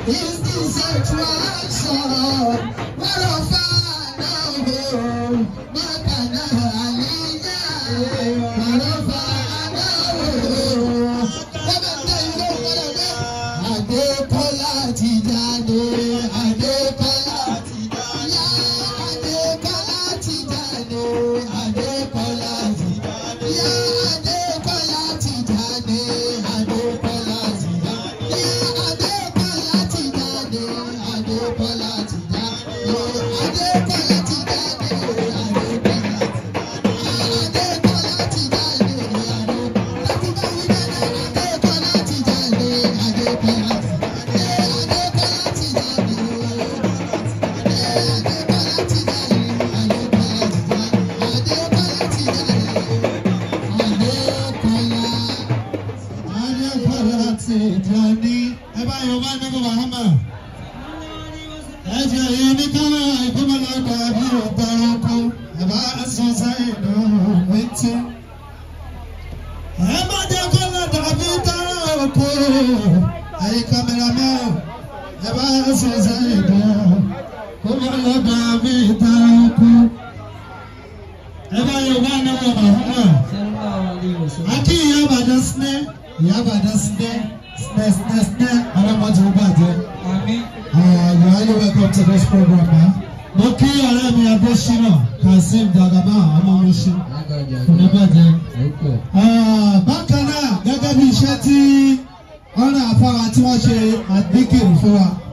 is this attraction? What a fan of Makana Aliyah. What a fan of Adekola Tijani, Adekola Tijani, Adekola Tijani, Adekola Tijani, Adekola Tijani, Adekola Tijani, Adekola Tijani, Adekola Tijani, eba Yorùbá nínú Muhammad. Ẹ̀jẹ̀ yìí ní káwọn ìgbìmọ̀ dàbí ọ̀tá ọkọ. Ẹ̀bá ṣiṣẹ́ ìlú méjì. Ẹ má jẹ́ kó lọ dàbí tara ọkọ. Ẹ̀yin kámẹ́rámẹ́ ẹ̀bá ṣiṣẹ́ ìlú. Kó má lọ dàbí tara ọkọ. Ẹ̀bá Yorùbá nínú Muhammad. Akí ìyá Ìbàdàn sinẹ́. Ìyá Ìbàdàn sinẹ́. Amen. You are welcome to this program, man. Moki Arami Adeshina, Kasim Dagaba, Amamushi. Bákan náà, gẹ́gẹ́ bí iṣẹ́ tí ọ̀nà àfárá tí wọ́n ṣe àdíkìrì fún wa.